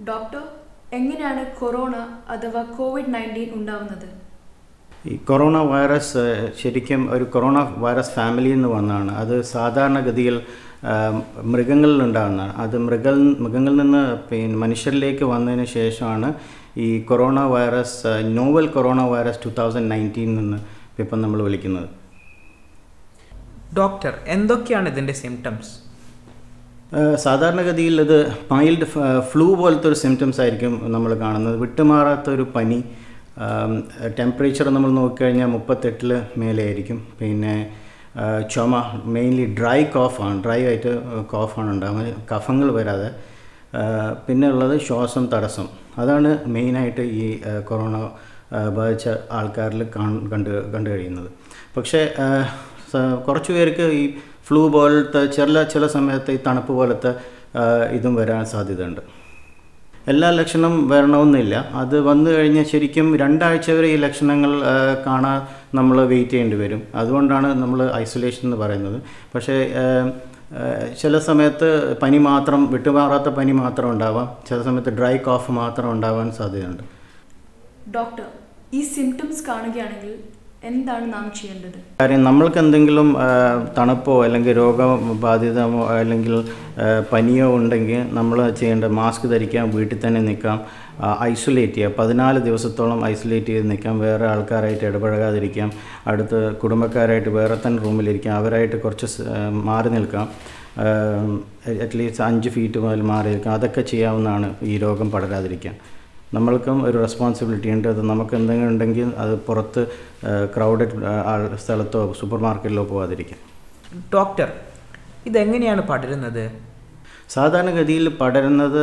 Doctor, എങ്ങനെയാണ് corona അഥവാ COVID-19 ഉണ്ടാവുന്നത്? ഈ കൊറോണ വൈറസ് ശരിക്കും ഒരു കൊറോണ വൈറസ് ഫാമിലിയിൽ നിന്ന് വന്നതാണ്. അത് സാധാരണഗതിയിൽ മൃഗങ്ങളിൽ ഉണ്ടാകുന്നതാണ്. അത് മൃഗങ്ങളിൽ നിന്ന് മനുഷ്യരിലേക്ക് വന്നതിന് ശേഷമാണ് ഈ corona virus novel corona virus 2019 നിന്ന് ഇപ്പം നമ്മൾ വിളിക്കുന്നത്. ഡോക്ടർ, എന്തൊക്കെയാണ് ഇതിൻ്റെ സിംറ്റംസ്? സാധാരണഗതിയിൽ ഇത് മൈൽഡ് ഫ്ലൂ പോലത്തെ ഒരു സിംറ്റംസ് ആയിരിക്കും നമ്മൾ കാണുന്നത്. വിട്ടുമാറാത്തൊരു പനി, ടെമ്പറേച്ചർ നമ്മൾ നോക്കിക്കഴിഞ്ഞാൽ 38 മേലെ ആയിരിക്കും. പിന്നെ ചുമ, മെയിൻലി ഡ്രൈ ആയിട്ട് കോഫാണ് ഉണ്ടാകുന്നത്, കഫങ്ങൾ വരാതെ. പിന്നെ ഉള്ളത് ശ്വാസം തടസ്സം. അതാണ് മെയിനായിട്ട് ഈ കൊറോണ ബാധിച്ച ആൾക്കാരിൽ കണ്ടു കഴിയുന്നത്. പക്ഷേ കുറച്ച് പേർക്ക് ഈ ഫ്ലൂ പോലത്തെ ചില സമയത്ത് ഈ തണുപ്പ് പോലത്തെ ഇതും വരാൻ സാധ്യതയുണ്ട്. എല്ലാ ലക്ഷണം വരണമെന്നില്ല. അത് വന്നു കഴിഞ്ഞാൽ ശരിക്കും 2 ആഴ്ച വരെ ഈ ലക്ഷണങ്ങൾ കാണാൻ നമ്മൾ വെയിറ്റ് ചെയ്യേണ്ടി വരും. അതുകൊണ്ടാണ് നമ്മൾ ഐസൊലേഷൻ എന്ന് പറയുന്നത്. പക്ഷേ ചില സമയത്ത് പനി മാത്രം, വിട്ടുമാറാത്ത പനി മാത്രം ഉണ്ടാവാം. ചില സമയത്ത് ഡ്രൈ കോഫ് മാത്രം ഉണ്ടാവാൻ സാധ്യതയുണ്ട്. ഡോക്ടർ, ഈ സിംറ്റംസ് കാണുകയാണെങ്കിൽ എന്താണ് നാം ചെയ്യേണ്ടത്? കാര്യം നമ്മൾക്ക് എന്തെങ്കിലും തണുപ്പോ അല്ലെങ്കിൽ രോഗബാധിതമോ അല്ലെങ്കിൽ പനിയോ ഉണ്ടെങ്കിൽ നമ്മൾ ചെയ്യേണ്ട മാസ്ക് ധരിക്കാം, വീട്ടിൽ തന്നെ നിൽക്കാം, ഐസൊലേറ്റ് ചെയ്യുക. 14 ദിവസത്തോളം ഐസൊലേറ്റ് ചെയ്ത് നിൽക്കാം. വേറെ ആൾക്കാരായിട്ട് ഇടപഴകാതിരിക്കാം. അടുത്ത് കുടുംബക്കാരായിട്ട് വേറെ തന്നെ റൂമിലിരിക്കാം. അവരായിട്ട് കുറച്ച് മാറി നിൽക്കാം. അറ്റ്ലീസ്റ്റ് 5 ഫീറ്റ് മുതൽ മാറി നിൽക്കാം. അതൊക്കെ ചെയ്യാവുന്നതാണ് ഈ രോഗം പടരാതിരിക്കാൻ. നമ്മൾക്കും ഒരു റെസ്പോൺസിബിലിറ്റി ഉണ്ട്. അത് നമുക്ക് എന്തെങ്കിലും ഉണ്ടെങ്കിൽ അത് പുറത്ത് ക്രൗഡഡ് സ്ഥലത്തോ സൂപ്പർ മാർക്കറ്റിലോ പോകാതിരിക്കാം. ഡോക്ടർ, ഇതെങ്ങനെയാണ് പടരുന്നത്? സാധാരണഗതിയിൽ പടരുന്നത്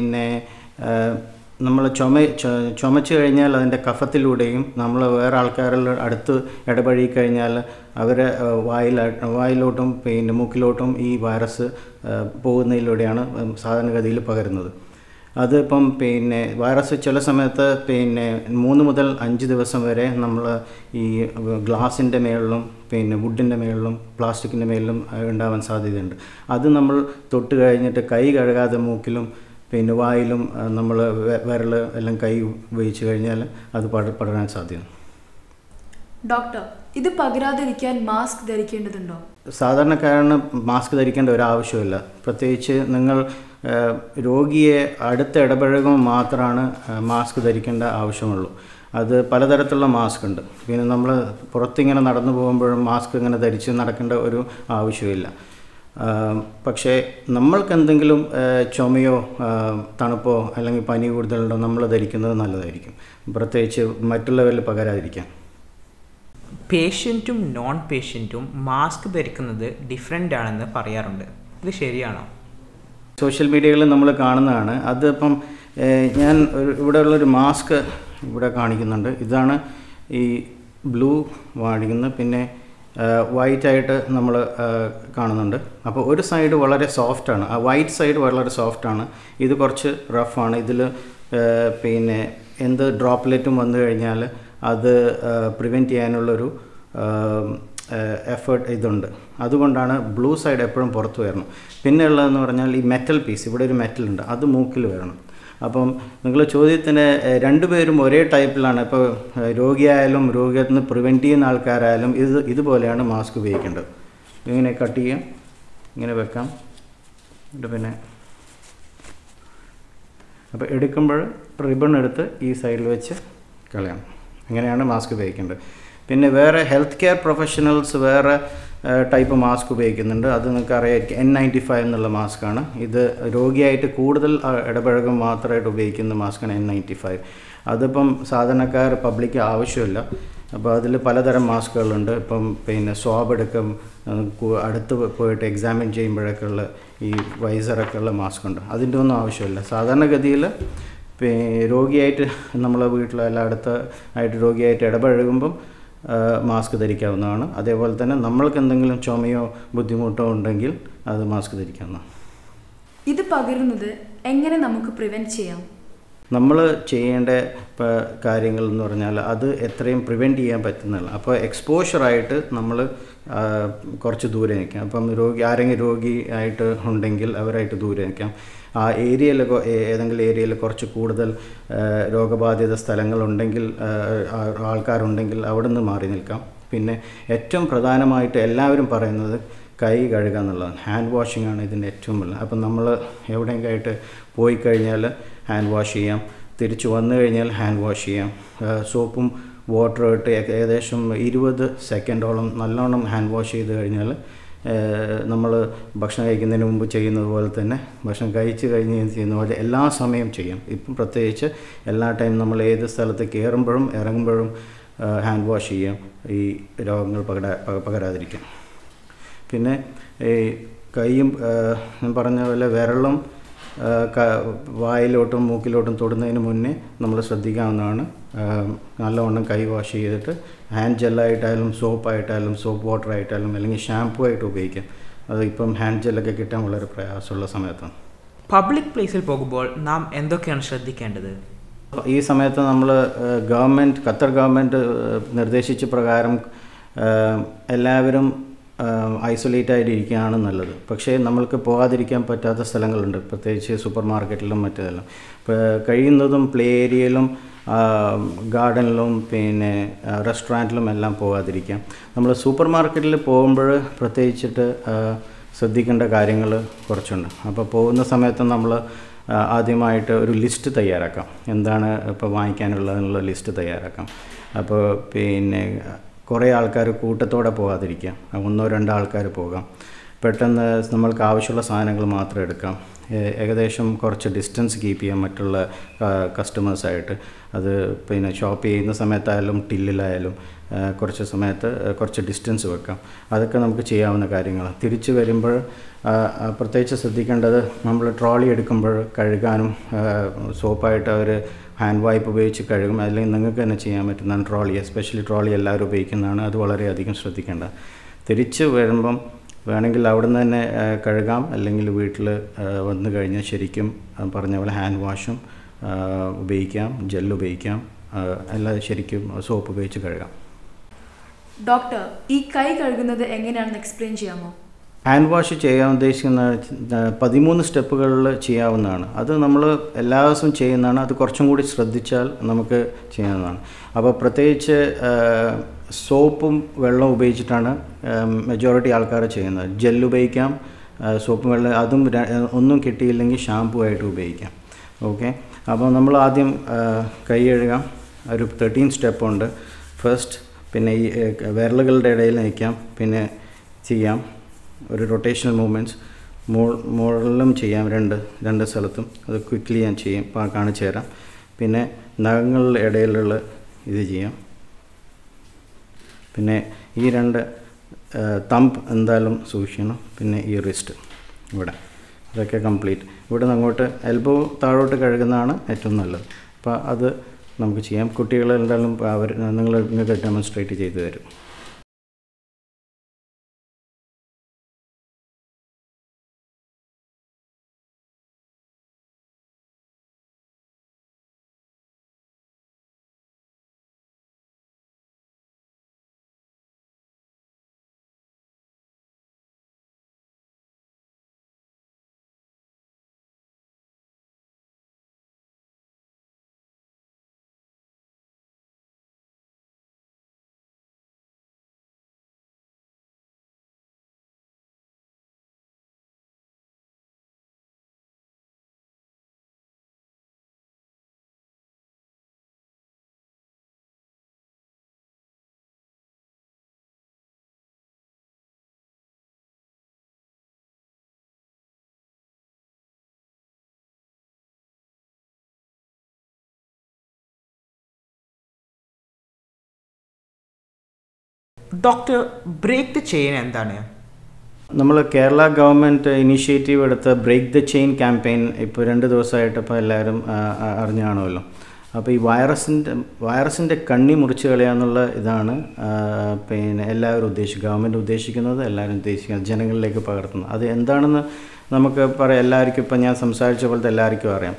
നമ്മൾ ചുമച്ച് കഴിഞ്ഞാൽ അതിൻ്റെ കഫത്തിലൂടെയും നമ്മൾ വേറെ ആൾക്കാരിൽ അടുത്ത് ഇടപഴകി കഴിഞ്ഞാൽ അവരെ വായിലോട്ടും മൂക്കിലോട്ടും ഈ വൈറസ് പോകുന്നതിലൂടെയാണ് സാധാരണഗതിയിൽ പകരുന്നത്. അതിപ്പം വൈറസ് ചില സമയത്ത് 3 മുതൽ 5 ദിവസം വരെ നമ്മൾ ഈ ഗ്ലാസിൻ്റെ മേളിലും വുഡിൻ്റെ മേളിലും പ്ലാസ്റ്റിക്കിൻ്റെ മേളിലും ഉണ്ടാവാൻ സാധ്യതയുണ്ട്. അത് നമ്മൾ തൊട്ട് കഴിഞ്ഞിട്ട് കൈ കഴുകാതെ മൂക്കിലും വായിലും നമ്മൾ വിരൽ എല്ലാം കൈ ഉപയോഗിച്ച് കഴിഞ്ഞാൽ അത് പടരാൻ സാധ്യത. ഡോക്ടർ, ഇത് പകരാതിരിക്കാൻ മാസ്ക് ധരിക്കേണ്ടതുണ്ടോ? സാധാരണക്കാരന് മാസ്ക് ധരിക്കേണ്ട ഒരാവശ്യമില്ല. പ്രത്യേകിച്ച് നിങ്ങൾ രോഗിയെ അടുത്ത് ഇടപഴകുമ്പോൾ മാത്രമാണ് മാസ്ക് ധരിക്കേണ്ട ആവശ്യമുള്ളൂ. അത് പലതരത്തിലുള്ള മാസ്ക് ഉണ്ട്. പിന്നെ നമ്മൾ പുറത്തിങ്ങനെ നടന്നു പോകുമ്പോഴും മാസ്ക് ഇങ്ങനെ ധരിച്ച് നടക്കേണ്ട ഒരു ആവശ്യമില്ല. പക്ഷേ നമ്മൾക്ക് എന്തെങ്കിലും ചുമയോ തണുപ്പോ അല്ലെങ്കിൽ പനി കൂടുതലുണ്ടോ നമ്മൾ ധരിക്കുന്നത് നല്ലതായിരിക്കും, പ്രത്യേകിച്ച് മറ്റുള്ളവരിൽ പകരാതിരിക്കാൻ. പേഷ്യൻറ്റും നോൺ പേഷ്യൻറ്റും മാസ്ക് ധരിക്കുന്നത് ഡിഫറെൻ്റ് ആണെന്ന് പറയാറുണ്ട്. ഇത് ശരിയാണോ? സോഷ്യൽ മീഡിയകളിൽ നമ്മൾ കാണുന്നതാണ്. അതിപ്പം ഞാൻ ഇവിടെ ഉള്ളൊരു മാസ്ക് ഇവിടെ കാണിക്കുന്നുണ്ട്. ഇതാണ് ഈ ബ്ലൂ കാണിക്കുന്നത്. പിന്നെ വൈറ്റായിട്ട് നമ്മൾ കാണുന്നുണ്ട്. അപ്പോൾ ഒരു സൈഡ് വളരെ സോഫ്റ്റാണ്, ആ വൈറ്റ് സൈഡ് വളരെ സോഫ്റ്റാണ്. ഇത് കുറച്ച് റഫാണ്. ഇതിൽ എന്ത് ഡ്രോപ്ലെറ്റും വന്നു കഴിഞ്ഞാൽ അത് പ്രിവെൻറ്റ് ചെയ്യാനുള്ളൊരു എഫേർട്ട് ഇതുണ്ട്. അതുകൊണ്ടാണ് ബ്ലൂ സൈഡ് എപ്പോഴും പുറത്ത് വരണം. പിന്നെ ഉള്ളതെന്ന് പറഞ്ഞാൽ ഈ മെറ്റൽ പീസ്, ഇവിടെ ഒരു മെറ്റലുണ്ട്, അത് മൂക്കിൽ വരണം. അപ്പം നിങ്ങൾ ചോദ്യത്തിന് 2 പേരും ഒരേ ടൈപ്പിലാണ്. ഇപ്പോൾ രോഗിയായാലും രോഗത്തിൽ നിന്ന് പ്രിവെൻറ്റ് ചെയ്യുന്ന ആൾക്കാരായാലും ഇതുപോലെയാണ് മാസ്ക് ഉപയോഗിക്കേണ്ടത്. ഇങ്ങനെ കട്ട് ചെയ്യാം, ഇങ്ങനെ വെക്കാം. പിന്നെ അപ്പോൾ എടുക്കുമ്പോൾ റിബൺ എടുത്ത് ഈ സൈഡിൽ വെച്ച് കളയണം. അങ്ങനെയാണ് മാസ്ക് ഉപയോഗിക്കേണ്ടത്. പിന്നെ വേറെ ഹെൽത്ത് കെയർ പ്രൊഫഷണൽസ് വേറെ ടൈപ്പ് മാസ്ക് ഉപയോഗിക്കുന്നുണ്ട്. അത് നിങ്ങൾക്ക് അറിയാമായിരിക്കും. N95 എന്നുള്ള മാസ്കാണ്. ഇത് രോഗിയായിട്ട് കൂടുതൽ ഇടപഴകം മാത്രമായിട്ട് ഉപയോഗിക്കുന്ന മാസ്കാണ് N95. അതിപ്പം സാധാരണക്കാർ പബ്ലിക്ക് ആവശ്യമില്ല. അപ്പോൾ അതിൽ പലതരം മാസ്കുകളുണ്ട്. ഇപ്പം സ്വാബ് എടുക്കും, അടുത്ത് പോയിട്ട് എക്സാമിൻ ചെയ്യുമ്പോഴൊക്കെ ഉള്ള ഈ വൈസറൊക്കെ ഉള്ള മാസ്ക് ഉണ്ട്. അതിൻ്റെ ഒന്നും ആവശ്യമില്ല. സാധാരണഗതിയിൽ രോഗിയായിട്ട് നമ്മളെ വീട്ടിലെല്ലാം ആയിട്ട് രോഗിയായിട്ട് ഇടപഴകുമ്പം മാസ്ക് ധരിക്കാവുന്നതാണ്. അതേപോലെ തന്നെ നമ്മൾക്ക് എന്തെങ്കിലും ചുമയോ ബുദ്ധിമുട്ടോ ഉണ്ടെങ്കിൽ അത് മാസ്ക് ധരിക്കാവുന്നതാണ്. ഇത് പകരുന്നത് എങ്ങനെ നമുക്ക് പ്രിവെൻറ്റ് ചെയ്യാം? നമ്മൾ ചെയ്യേണ്ട കാര്യങ്ങൾ എന്ന് പറഞ്ഞാൽ അത് എത്രയും പ്രിവെൻറ്റ് ചെയ്യാൻ പറ്റുന്നില്ല. അപ്പോൾ എക്സ്പോഷറായിട്ട് നമ്മൾ കുറച്ച് ദൂരെ നിൽക്കാം. അപ്പം ആരെങ്കിലും രോഗിയായിട്ട് ഉണ്ടെങ്കിൽ അവരായിട്ട് ദൂരെ നിൽക്കാം. ആ ഏരിയയിൽ ഏതെങ്കിലും ഏരിയയിൽ കുറച്ച് കൂടുതൽ രോഗബാധിത സ്ഥലങ്ങളുണ്ടെങ്കിൽ ആൾക്കാരുണ്ടെങ്കിൽ അവിടെ നിന്ന് മാറി നിൽക്കാം. പിന്നെ ഏറ്റവും പ്രധാനമായിട്ട് എല്ലാവരും പറയുന്നത് കൈ കഴുകുക എന്നുള്ളതാണ്. ഹാൻഡ് വാഷിംഗ് ആണ് ഇതിൻ്റെ ഏറ്റവും വലിയ. അപ്പം നമ്മൾ എവിടെയെങ്കിലും ആയിട്ട് പോയി കഴിഞ്ഞാൽ ഹാൻഡ് വാഷ് ചെയ്യാം, തിരിച്ചു വന്നു കഴിഞ്ഞാൽ ഹാൻഡ് വാഷ് ചെയ്യാം. സോപ്പും വാട്ടറും ഇട്ട് ഏകദേശം 20 സെക്കൻഡോളം നല്ലോണം ഹാൻഡ് വാഷ് ചെയ്ത് കഴിഞ്ഞാൽ നമ്മൾ ഭക്ഷണം കഴിക്കുന്നതിന് മുമ്പ് ചെയ്യുന്നത് പോലെ തന്നെ ഭക്ഷണം കഴിച്ച് കഴിഞ്ഞ് ചെയ്യുന്ന പോലെ എല്ലാ സമയം ചെയ്യാം. ഇപ്പം പ്രത്യേകിച്ച് എല്ലാ ടൈം നമ്മൾ ഏത് സ്ഥലത്ത് കയറുമ്പോഴും ഇറങ്ങുമ്പോഴും ഹാൻഡ് വാഷ് ചെയ്യാം, ഈ രോഗങ്ങൾ പകരാതിരിക്കാം. പിന്നെ ഈ കൈയും ഞാൻ പറഞ്ഞ പോലെ വിരളും വായിലോട്ടും മൂക്കിലോട്ടും തൊടുന്നതിന് മുന്നേ നമ്മൾ ശ്രദ്ധിക്കാവുന്നതാണ്. നല്ലവണ്ണം കൈ വാഷ് ചെയ്തിട്ട് ഹാൻഡ് ജെല്ലായിട്ടായാലും സോപ്പായിട്ടായാലും സോപ്പ് വാട്ടർ ആയിട്ടായാലും അല്ലെങ്കിൽ ഷാംപൂ ആയിട്ട് ഉപയോഗിക്കാം. അത് ഇപ്പം ഹാൻഡ് ജെല്ലൊക്കെ കിട്ടാൻ വളരെ പ്രയാസമുള്ള സമയത്താണ്. പബ്ലിക് പ്ലേസിൽ പോകുമ്പോൾ നാം എന്തൊക്കെയാണ് ശ്രദ്ധിക്കേണ്ടത്? ഈ സമയത്ത് നമ്മൾ ഖത്തർ ഗവൺമെൻറ് നിർദ്ദേശിച്ച പ്രകാരം എല്ലാവരും ഐസൊലേറ്റ് ആയിട്ടിരിക്കുകയാണ് നല്ലത്. പക്ഷേ നമ്മൾക്ക് പോകാതിരിക്കാൻ പറ്റാത്ത സ്ഥലങ്ങളുണ്ട്, പ്രത്യേകിച്ച് സൂപ്പർ മാർക്കറ്റിലും മറ്റേതെല്ലാം. ഇപ്പോൾ കഴിയുന്നതും പ്ലേ ഏരിയയിലും ഗാർഡനിലും പിന്നെ റെസ്റ്റോറൻറ്റിലും എല്ലാം പോകാതിരിക്കാം. നമ്മൾ സൂപ്പർ മാർക്കറ്റിൽ പോകുമ്പോൾ പ്രത്യേകിച്ചിട്ട് ശ്രദ്ധിക്കേണ്ട കാര്യങ്ങൾ കുറച്ചുണ്ട്. അപ്പോൾ പോകുന്ന സമയത്ത് നമ്മൾ ആദ്യമായിട്ട് ഒരു ലിസ്റ്റ് തയ്യാറാക്കാം, എന്താണ് ഇപ്പോൾ വാങ്ങിക്കാനുള്ളതെന്നുള്ള ലിസ്റ്റ് തയ്യാറാക്കാം. അപ്പോൾ പിന്നെ കുറേ ആൾക്കാർ കൂട്ടത്തോടെ പോകാതിരിക്കാം, 1-2 ആൾക്കാർ പോകാം. പെട്ടെന്ന് നമ്മൾക്ക് ആവശ്യമുള്ള സാധനങ്ങൾ മാത്രം എടുക്കാം. ഏകദേശം കുറച്ച് ഡിസ്റ്റൻസ് കീപ്പ് ചെയ്യാം മറ്റുള്ള കസ്റ്റമേഴ്സായിട്ട്. അത് പിന്നെ ഷോപ്പ് ചെയ്യുന്ന സമയത്തായാലും ടില്ലിലായാലും കുറച്ച് സമയത്ത് കുറച്ച് ഡിസ്റ്റൻസ് വെക്കാം. അതൊക്കെ നമുക്ക് ചെയ്യാവുന്ന കാര്യങ്ങളാണ്. തിരിച്ച് വരുമ്പോൾ പ്രത്യേകിച്ച് ശ്രദ്ധിക്കേണ്ടത് നമ്മൾ ട്രോളി എടുക്കുമ്പോൾ കഴുകാനും സോപ്പായിട്ട് അവർ ഹാൻഡ് വൈപ്പ് ഉപയോഗിച്ച് കഴുകും. അല്ലെങ്കിൽ നിങ്ങൾക്ക് തന്നെ ചെയ്യാൻ പറ്റുന്നതാണ് ട്രോളി, എസ്പെഷ്യലി ട്രോളി എല്ലാവരും ഉപയോഗിക്കുന്നതാണ്. അത് വളരെയധികം ശ്രദ്ധിക്കേണ്ടത്. തിരിച്ച് വരുമ്പം വേണമെങ്കിൽ അവിടെ നിന്ന് തന്നെ കഴുകാം, അല്ലെങ്കിൽ വീട്ടിൽ വന്നു കഴിഞ്ഞാൽ ശരിക്കും പറഞ്ഞ പോലെ ഹാൻഡ് വാഷും ഉപയോഗിക്കാം, ജെല്ല് ഉപയോഗിക്കാം, എല്ലാം ശരിക്കും സോപ്പ് ഉപയോഗിച്ച് കഴുകാം. ഡോക്ടർ, ഈ കൈ കഴുകുന്നത് എങ്ങനെയാണെന്ന് എക്സ്പ്ലെയിൻ ചെയ്യാമോ? ഹാൻഡ് വാഷ് ചെയ്യാൻ ഉദ്ദേശിക്കുന്ന 13 സ്റ്റെപ്പുകളിൽ ചെയ്യാവുന്നതാണ്. അത് നമ്മൾ എല്ലാ ദിവസവും ചെയ്യുന്നതാണ്. അത് കുറച്ചും കൂടി ശ്രദ്ധിച്ചാൽ നമുക്ക് ചെയ്യാവുന്നതാണ്. അപ്പോൾ പ്രത്യേകിച്ച് സോപ്പും വെള്ളവും ഉപയോഗിച്ചിട്ടാണ് മെജോറിറ്റി ആൾക്കാർ ചെയ്യുന്നത്. ജെല്ല് ഉപയോഗിക്കാം, സോപ്പും വെള്ളം, അതും ഒന്നും കിട്ടിയില്ലെങ്കിൽ ഷാംപൂ ആയിട്ട് ഉപയോഗിക്കാം. ഓക്കെ, അപ്പോൾ നമ്മൾ ആദ്യം കൈ കഴുകാം. ഒരു 13 സ്റ്റെപ്പുണ്ട്. ഫസ്റ്റ് പിന്നെ ഈ വിരലുകളുടെ ഇടയിൽ നയിക്കാം, പിന്നെ ചെയ്യാം ഒരു റൊട്ടേഷണൽ മൂവ്മെൻറ്റ്സ് മുകളിലും ചെയ്യാം, രണ്ട് സ്ഥലത്തും. അത് ക്വിക്ക്ലി ഞാൻ ചെയ്യും, കാണിച്ചു തരാം. പിന്നെ നഖങ്ങളുടെ ഇടയിലുള്ള ഇത് ചെയ്യാം. പിന്നെ ഈ 2 തമ്പ് എന്തായാലും സൂക്ഷിക്കണം. പിന്നെ ഈ റിസ്റ്റ് ഇവിടെ, ഇതൊക്കെ കംപ്ലീറ്റ്. ഇവിടെ നിന്ന് അങ്ങോട്ട് എൽബോ താഴോട്ട് കഴുകുന്നതാണ് ഏറ്റവും നല്ലത്. അപ്പോൾ അത് നമുക്ക് ചെയ്യാം. കുട്ടികളെന്തായാലും നിങ്ങൾക്ക് ഡെമോൺസ്ട്രേറ്റ് ചെയ്തു തരും. ഡോക്ടർ, ബ്രേക്ക് ദ ചെയിൻ എന്താണ്? നമ്മൾ കേരള ഗവൺമെൻറ് ഇനീഷ്യേറ്റീവ് എടുത്ത ബ്രേക്ക് ദ ചെയിൻ ക്യാമ്പയിൻ ഇപ്പോൾ 2 ദിവസമായിട്ട് ഇപ്പോൾ എല്ലാവരും അറിഞ്ഞാണല്ലോ. അപ്പോൾ ഈ വൈറസിൻ്റെ കണ്ണി മുറിച്ച് കളയാന്നുള്ള ഇതാണ് പിന്നെ എല്ലാവരും ഗവൺമെൻറ് ഉദ്ദേശിക്കുന്നത്, എല്ലാവരും ഉദ്ദേശിക്കുന്നത്, ജനങ്ങളിലേക്ക് പകർത്തുന്നത്. അത് എന്താണെന്ന് നമുക്ക് പറയാം. എല്ലാവർക്കും ഇപ്പം ഞാൻ സംസാരിച്ച പോലത്തെ എല്ലാവർക്കും അറിയാം.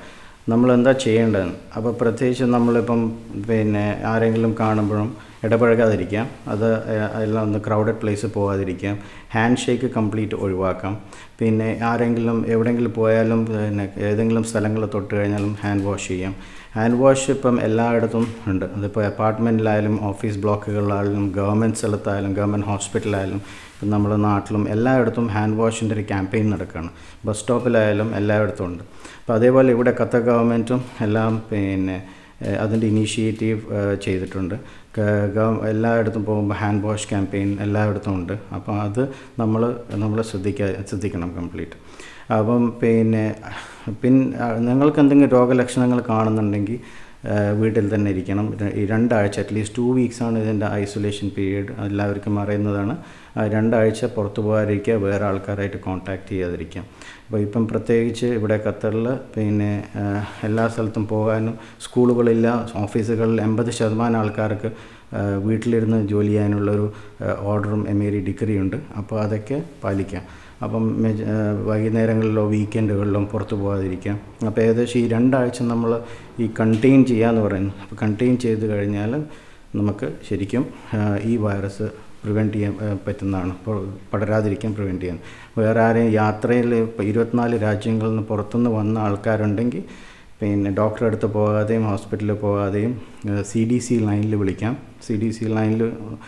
നമ്മളെന്താ ചെയ്യേണ്ടതെന്ന്. അപ്പോൾ പ്രത്യേകിച്ച് നമ്മളിപ്പം പിന്നെ ആരെങ്കിലും കാണുമ്പോഴും ഇടപഴകാതിരിക്കാം, അത് എല്ലാം ഒന്ന് ക്രൗഡഡ് പ്ലേസ് പോകാതിരിക്കാം, ഹാൻഡ് ഷേക്ക് കംപ്ലീറ്റ് ഒഴിവാക്കാം. പിന്നെ ആരെങ്കിലും എവിടെയെങ്കിലും പോയാലും പിന്നെ ഏതെങ്കിലും സ്ഥലങ്ങൾ തൊട്ട് കഴിഞ്ഞാലും ഹാൻഡ് വാഷ് ചെയ്യാം. ഹാൻഡ് വാഷ് ഇപ്പം എല്ലായിടത്തും ഉണ്ട്. അതിപ്പോൾ അപ്പാർട്ട്മെൻറ്റിലായാലും ഓഫീസ് ബ്ലോക്കുകളിലായാലും ഗവൺമെൻറ് സ്ഥലത്തായാലും ഗവൺമെൻറ് ഹോസ്പിറ്റലായാലും ഇപ്പം നമ്മുടെ നാട്ടിലും എല്ലായിടത്തും ഹാൻഡ് വാഷിൻ്റെ ഒരു ക്യാമ്പയിൻ നടക്കുകയാണ്. ബസ് സ്റ്റോപ്പിലായാലും എല്ലായിടത്തും ഉണ്ട്. അപ്പോൾ അതേപോലെ ഇവിടെ ഖത്തർ ഗവൺമെൻറ്റും എല്ലാം പിന്നെ അതിൻ്റെ ഇനീഷ്യേറ്റീവ് ചെയ്തിട്ടുണ്ട്. എല്ലായിടത്തും പോകുമ്പോൾ ഹാൻഡ് വാഷ് ക്യാമ്പയിൻ എല്ലായിടത്തും ഉണ്ട്. അപ്പോൾ അത് നമ്മൾ ശ്രദ്ധിക്കണം കംപ്ലീറ്റ്. അപ്പം പിന്നെ നിങ്ങൾക്ക് എന്തെങ്കിലും രോഗലക്ഷണങ്ങൾ കാണുന്നുണ്ടെങ്കിൽ വീട്ടിൽ തന്നെ ഇരിക്കണം. ഈ 2 ആഴ്ച അറ്റ്ലീസ്റ്റ് 2 വീക്സാണ് ഇതിൻ്റെ ഐസൊലേഷൻ പീരീഡ്, എല്ലാവർക്കും അറിയുന്നതാണ്. 2 ആഴ്ച പുറത്തു പോകാതിരിക്കുക, വേറെ ആൾക്കാരായിട്ട് കോൺടാക്റ്റ് ചെയ്യാതിരിക്കാം. അപ്പോൾ ഇപ്പം പ്രത്യേകിച്ച് ഇവിടെ ഖത്തറിൽ പിന്നെ എല്ലാ സ്ഥലത്തും പോകാനും സ്കൂളുകളില്ല, ഓഫീസുകളിൽ 80% ആൾക്കാർക്ക് വീട്ടിലിരുന്ന് ജോലി ചെയ്യാനുള്ളൊരു ഓർഡറും എമേരി ഡിഗ്രിയുണ്ട്. അപ്പോൾ അതൊക്കെ പാലിക്കാം. അപ്പം വൈകുന്നേരങ്ങളിലോ വീക്കെൻഡുകളിലും പുറത്തു പോകാതിരിക്കാം. അപ്പോൾ ഏകദേശം ഈ 2 ആഴ്ച നമ്മൾ ഈ കണ്ടെയ്ൻ ചെയ്യാമെന്ന് പറയുന്നു. അപ്പോൾ കണ്ടെയ്ൻ ചെയ്ത് കഴിഞ്ഞാൽ നമുക്ക് ശരിക്കും ഈ വൈറസ് പ്രിവെൻറ്റ് ചെയ്യാൻ പറ്റുന്നതാണ്. പടരാതിരിക്കാൻ പ്രിവെൻറ്റ് ചെയ്യാൻ. വേറെ ആരെയും യാത്രയിൽ ഇപ്പോൾ 24 രാജ്യങ്ങളിൽ നിന്ന് പുറത്തുനിന്ന് വന്ന ആൾക്കാരുണ്ടെങ്കിൽ പിന്നെ ഡോക്ടറെ അടുത്ത് പോകാതെയും ഹോസ്പിറ്റലിൽ പോകാതെയും CDC ലൈനിൽ വിളിക്കാം. CDC ലൈനിൽ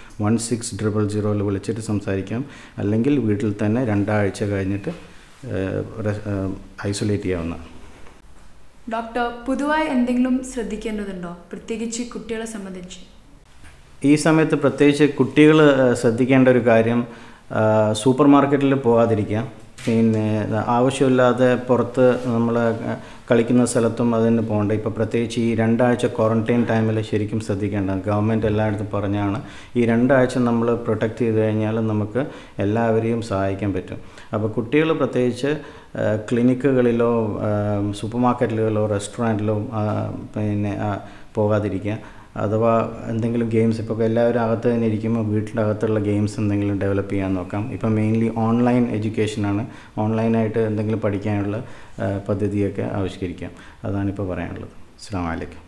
1600 വിളിച്ചിട്ട് സംസാരിക്കാം. അല്ലെങ്കിൽ വീട്ടിൽ തന്നെ 2 ആഴ്ച കഴിഞ്ഞിട്ട് ഐസൊലേറ്റ് ചെയ്യാവുന്ന. ഡോക്ടർ, പൊതുവായി എന്തെങ്കിലും ശ്രദ്ധിക്കേണ്ടതുണ്ടോ, പ്രത്യേകിച്ച് കുട്ടികളെ സംബന്ധിച്ച്? ഈ സമയത്ത് പ്രത്യേകിച്ച് കുട്ടികൾ ശ്രദ്ധിക്കേണ്ട ഒരു കാര്യം, സൂപ്പർ മാർക്കറ്റിൽ പോകാതിരിക്കാം. പിന്നെ ആവശ്യമില്ലാതെ പുറത്ത് നമ്മൾ കളിക്കുന്ന സ്ഥലത്തും അതിന് പോകണ്ട. ഇപ്പോൾ പ്രത്യേകിച്ച് ഈ 2 ആഴ്ച ക്വാറൻറ്റൈൻ ടൈമിൽ ശരിക്കും ശ്രദ്ധിക്കേണ്ടത്. ഗവൺമെൻറ് എല്ലായിടത്തും പറഞ്ഞാണ് ഈ 2 ആഴ്ച നമ്മൾ പ്രൊട്ടക്റ്റ് ചെയ്ത് കഴിഞ്ഞാൽ നമുക്ക് എല്ലാവരെയും സഹായിക്കാൻ പറ്റും. അപ്പോൾ കുട്ടികൾ പ്രത്യേകിച്ച് ക്ലിനിക്കുകളിലോ സൂപ്പർ മാർക്കറ്റിലുകളോ റെസ്റ്റോറൻറ്റിലോ പിന്നെ പോകാതിരിക്കുക. അഥവാ എന്തെങ്കിലും ഗെയിംസ്, ഇപ്പോൾ എല്ലാവരും അകത്ത് തന്നെ ഇരിക്കുമ്പോൾ വീട്ടിൻ്റെ അകത്തുള്ള ഗെയിംസ് എന്തെങ്കിലും ഡെവലപ്പ് ചെയ്യാൻ നോക്കാം. ഇപ്പം മെയിൻലി ഓൺലൈൻ എഡ്യൂക്കേഷനാണ്. ഓൺലൈനായിട്ട് എന്തെങ്കിലും പഠിക്കാനുള്ള പദ്ധതിയൊക്കെ ആവിഷ്കരിക്കാം. അതാണിപ്പോൾ പറയാനുള്ളത്. അസ്സലാമു അലൈക്കും.